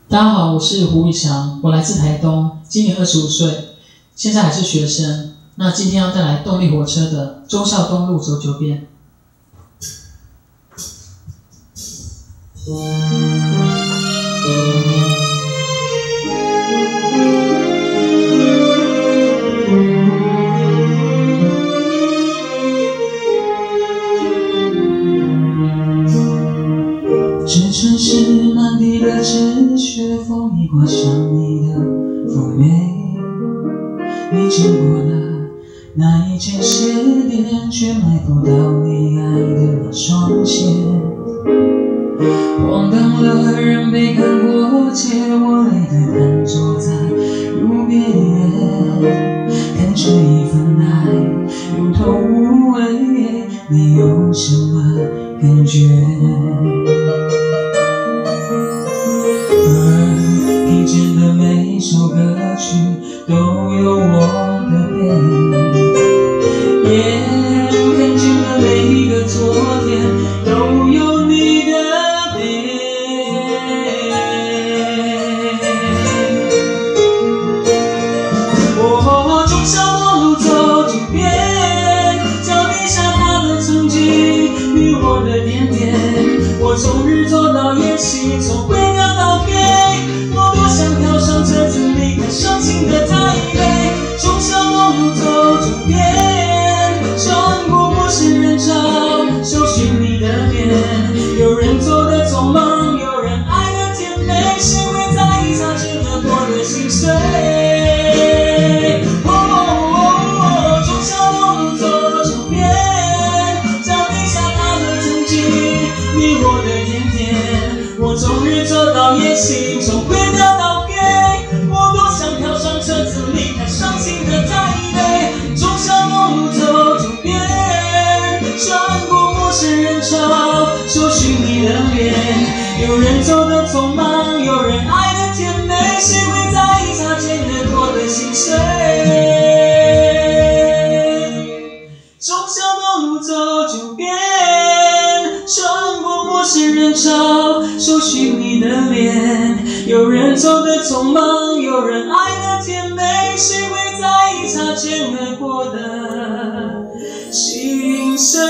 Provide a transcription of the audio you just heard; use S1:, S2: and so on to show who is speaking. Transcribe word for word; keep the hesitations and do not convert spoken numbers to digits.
S1: 大家好，我是胡宇翔，我来自台东，今年二十五岁，现在还是学生。那今天要带来动力火车的忠孝东路走九遍。这城市满地的纸屑，风一刮像你的妩媚。你经过了那一间鞋店，却买不到你爱的那双鞋。荒唐了，人被看过街，我累得瘫坐在路边，看着一份爱有头无尾，你有什么感觉？听见的每一首歌曲都有我的背影，看见的每一个昨天都有你的脸。我忠孝东路走九遍，脚底下踏的曾经与我的点点，我从日走到夜夕，从回调到给。想跳上车子离开伤心的台北，忠孝东路走九遍，穿过陌生人潮，搜寻你的脸。有人走得匆忙，有人爱得甜美，谁会在意擦肩而过的心碎？哦哦哦，忠孝东路走九遍，脚底下踏了曾经你我的甜甜，我从日走到夜夕，从回调到离开伤心的台北，忠孝东路走九遍，穿过陌生人潮，搜寻你的脸。有人走得匆忙，有人爱得甜美，谁会在意擦肩而过的心碎？忠孝东路走九遍，穿过陌生人潮，搜寻你的脸。有人走得匆忙，有人爱得甜美，谁会在意擦肩而过的心碎？